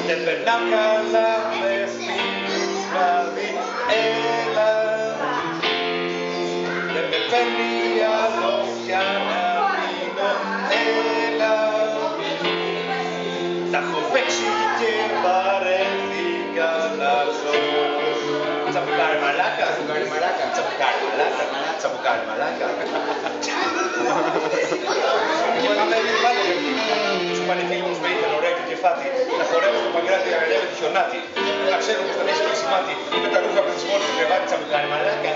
Δεν περνάω καλά, με πίνεις βράδυ, έλα. Δεν με παίρνει άλλο πια να πίνω, έλα. Τα έχω παίξει και βαρέθηκα να ζω. Τσαμπουκάρι μαλάκα, τσαμπουκάρι μαλάκα, τσαμπουκάρι μαλάκα, τσαμπουκάρι μαλάκα. Σου πάνε φίλοι μου με ήθελε ωραία και κεφάτι. Να χορεύω στο Παγκράτη, να γαλεύει τη χιονάτι. Να ξέρω πως δεν έχει κλείσει μάτι. Με τα ρούχα από τις μόρες του κρεβάτι, τσαμπουκάρι μαλάκα.